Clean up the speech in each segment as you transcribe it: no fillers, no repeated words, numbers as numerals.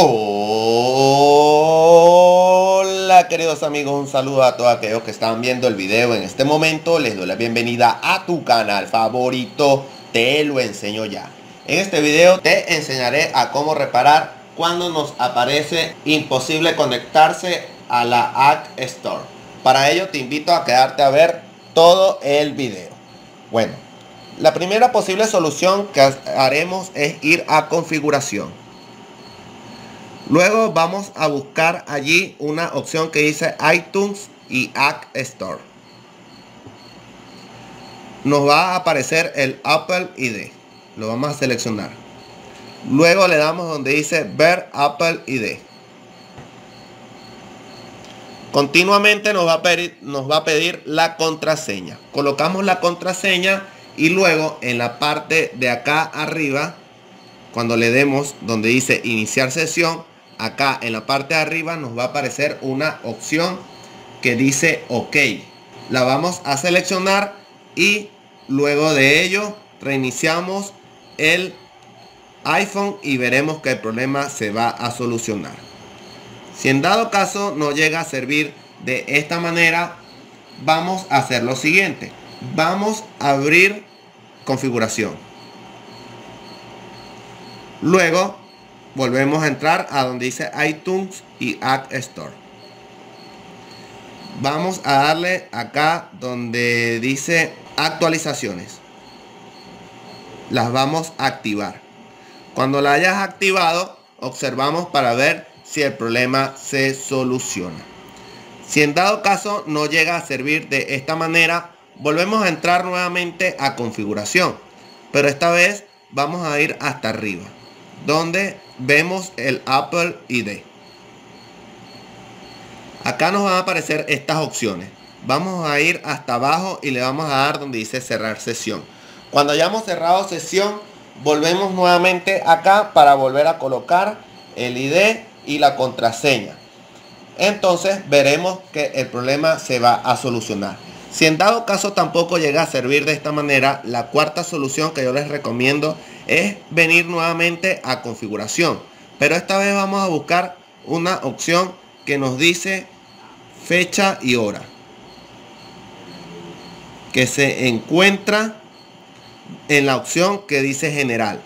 Hola queridos amigos, un saludo a todos aquellos que están viendo el video en este momento. Les doy la bienvenida a tu canal favorito, Te lo enseño ya. En este video te enseñaré a cómo reparar cuando nos aparece imposible conectarse a la App Store. Para ello te invito a quedarte a ver todo el video. Bueno, la primera posible solución que haremos es ir a configuración. Luego vamos a buscar allí una opción que dice iTunes y App Store. Nos va a aparecer el Apple ID. Lo vamos a seleccionar. Luego le damos donde dice ver Apple ID. Continuamente nos va a pedir la contraseña. Colocamos la contraseña y luego en la parte de acá arriba, cuando le demos donde dice iniciar sesión, acá en la parte de arriba nos va a aparecer una opción que dice OK. La vamos a seleccionar y luego de ello reiniciamos el iPhone y veremos que el problema se va a solucionar. Si en dado caso no llega a servir de esta manera, vamos a hacer lo siguiente. Vamos a abrir configuración. Luego volvemos a entrar a donde dice iTunes y App Store. Vamos a darle acá donde dice actualizaciones. Las vamos a activar. Cuando la hayas activado, observamos para ver si el problema se soluciona. Si en dado caso no llega a servir de esta manera, volvemos a entrar nuevamente a configuración. Pero esta vez vamos a ir hasta arriba, donde vemos el Apple ID. Acá nos van a aparecer estas opciones. Vamos a ir hasta abajo y le vamos a dar donde dice cerrar sesión. Cuando hayamos cerrado sesión, volvemos nuevamente acá para volver a colocar el ID y la contraseña. Entonces veremos que el problema se va a solucionar. Si en dado caso tampoco llega a servir de esta manera, la cuarta solución que yo les recomiendo es venir nuevamente a configuración. Pero esta vez vamos a buscar una opción que nos dice fecha y hora, que se encuentra en la opción que dice general.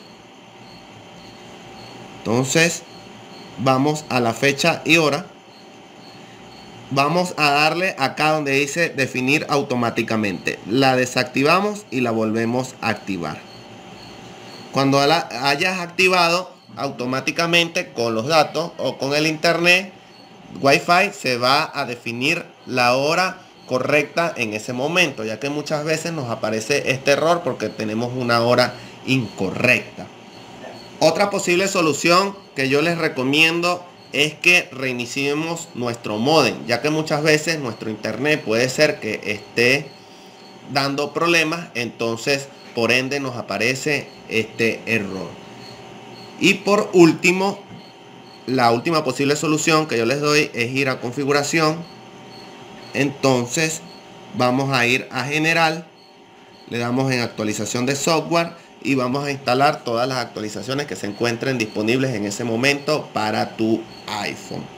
Entonces vamos a la fecha y hora. Vamos a darle acá donde dice definir automáticamente. La desactivamos y la volvemos a activar. Cuando la hayas activado, automáticamente con los datos o con el internet Wi-Fi se va a definir la hora correcta en ese momento, ya que muchas veces nos aparece este error porque tenemos una hora incorrecta. Otra posible solución que yo les recomiendo es que reiniciemos nuestro módem, ya que muchas veces nuestro internet puede ser que esté dando problemas, entonces por ende nos aparece este error. Y por último, la última posible solución que yo les doy es ir a configuración. Entonces vamos a ir a general, le damos en actualización de software y vamos a instalar todas las actualizaciones que se encuentren disponibles en ese momento para tu iPhone.